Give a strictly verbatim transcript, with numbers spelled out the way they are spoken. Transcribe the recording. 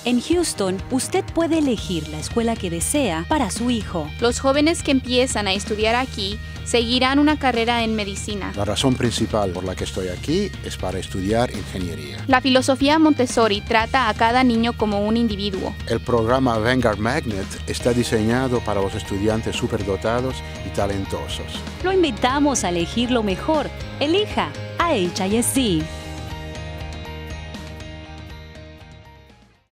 En Houston, usted puede elegir la escuela que desea para su hijo. Los jóvenes que empiezan a estudiar aquí seguirán una carrera en medicina. La razón principal por la que estoy aquí es para estudiar ingeniería. La filosofía Montessori trata a cada niño como un individuo. El programa Vanguard Magnet está diseñado para los estudiantes superdotados y talentosos. Lo invitamos a elegir lo mejor. Elija a H I S D.